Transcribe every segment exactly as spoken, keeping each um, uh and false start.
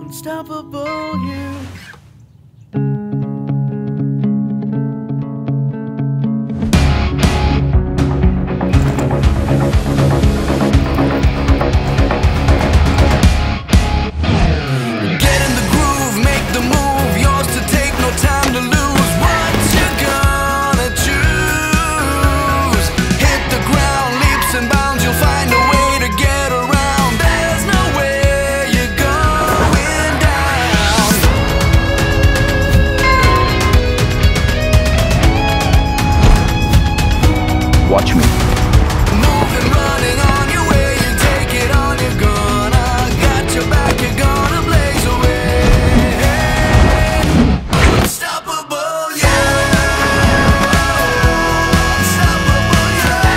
Unstoppable you. Watch me. Moving, running on your way, you take it on, you're gonna got your back, you're gonna blaze away. Unstoppable, yeah. Unstoppable,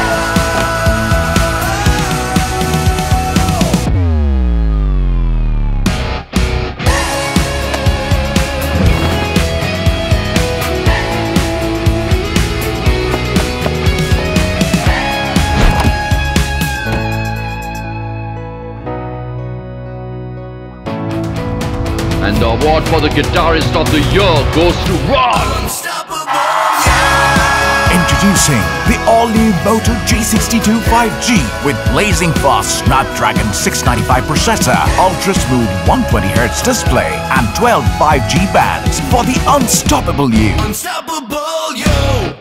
And the award for the Guitarist of the Year goes to Ron! unstoppable, yeah. Introducing the all-new Moto G sixty-two five G with blazing fast Snapdragon six ninety-five processor, ultra-smooth one hundred twenty hertz display and twelve five G bands for the unstoppable you. Unstoppable, yo.